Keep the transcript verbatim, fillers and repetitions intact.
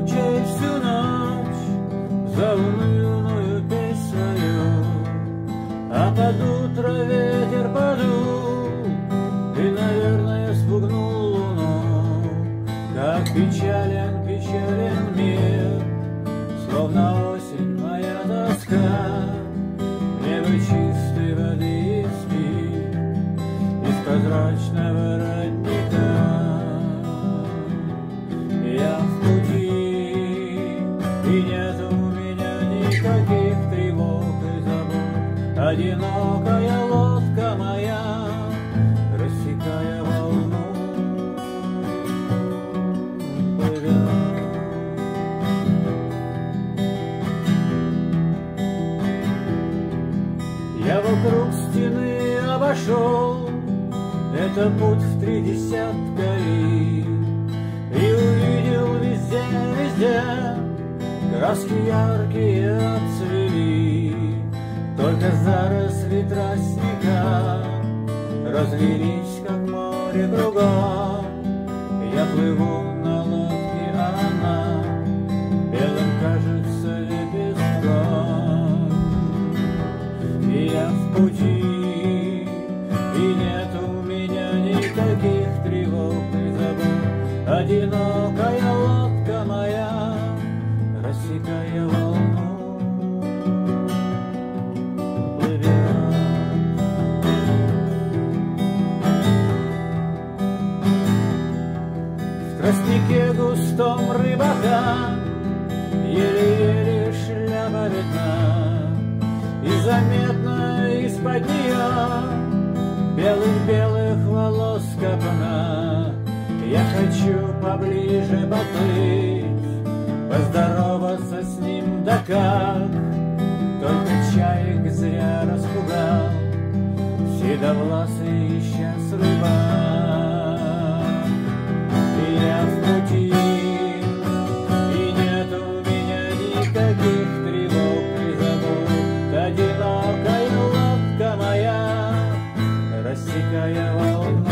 ночей всю ночь заунывную песнь свою, а под утро ветер подул и, наверное, спугнул луну. Как печален, печален мир, словно осень моя тоска. Небо чистой воды спит из прозрачного родника. Я в пути, и нет у меня никаких тревог и забот. Одинокая лодка моя, рассекая волну, плывет. Я вокруг стены обошел, это путь в три десятка ли, и увидел везде, везде краски яркие отцвели. Только заросли тростника разлились, как море кругом. Я плыву на лодке, а она белым кажется лепестком. И я в пути, и нет у меня никаких тревог и забот. Одинокая лодка моя, рассекая волну, плывет. В тростнике густом рыбака еле-еле шляпа видна, и заметно из-под нее белых-белых волос копна. Я хочу поближе подплыть, поздороваться с ним, да как, только чаек зря распугал седовласый исчез рыбак. И я в пути, и нет у меня никаких тревог и забот. Одинокая лодка моя, рассекая волну.